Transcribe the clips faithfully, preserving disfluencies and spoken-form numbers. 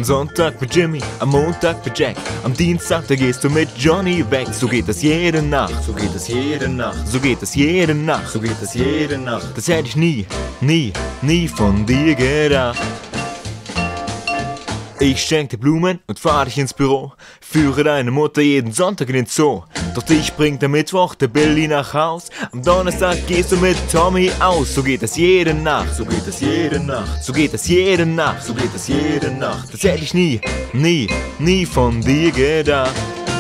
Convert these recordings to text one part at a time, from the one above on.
Am Sonntag mit Jimmy, am Montag mit Jack, am Dienstag da gehst du mit Johnny weg. So geht das jede Nacht, So geht es jede Nacht, so geht das jede Nacht. so geht es jede Nacht. Das hätte ich nie, nie, nie von dir gedacht. Ich schenk dir Blumen und fahr dich ins Büro, führe deine Mutter jeden Sonntag in den Zoo. Doch dich bringt am Mittwoch der Billy nach Haus, am Donnerstag gehst du mit Tommy aus. So geht das jede Nacht, So geht es jede Nacht, so geht das jede Nacht. so geht es jede Nacht. Das hätte ich nie, nie, nie von dir gedacht.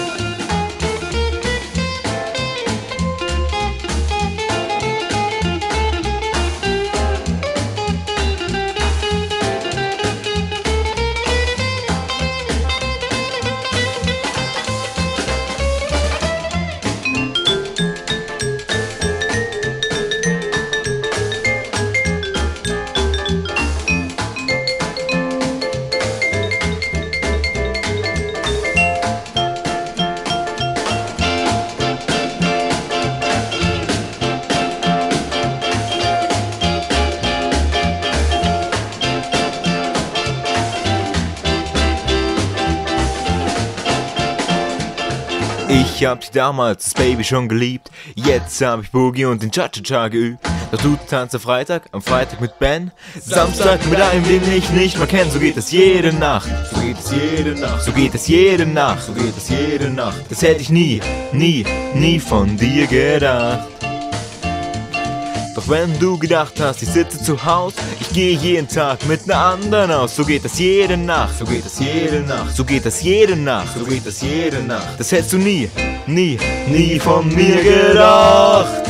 Ich hab dich damals, das Baby, schon geliebt. Jetzt hab ich Boogie und den Cha-Cha-Cha geübt. Doch du tanzt am Freitag, am Freitag mit Ben, Samstag mit einem, den ich nicht mehr kenn. So geht es jede Nacht, So geht es jede Nacht, so geht es jede Nacht. so geht es jede Nacht. Das hätte ich nie, nie, nie von dir gedacht. Doch wenn du gedacht hast, ich sitze zu Haus, ich gehe jeden Tag mit ner anderen aus. So geht das jede Nacht, So geht es jede Nacht, so geht das jede Nacht. so geht es jede Nacht. Das hättest du nie, nie, nie von mir gedacht.